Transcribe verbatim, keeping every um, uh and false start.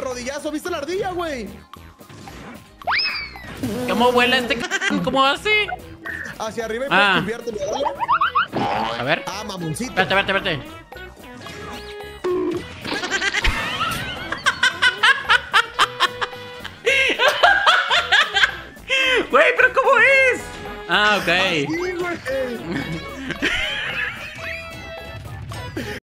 rodillazo. ¿Viste la ardilla, güey? ¿Cómo vuela este c... ¿Cómo hace? Hacia arriba y Ah. puedes cambiarte, dale. A ver. Ah, mamoncito. Espérate, espérate, espérate. Güey, pero ¿cómo es? Ah, ok. Así, güey.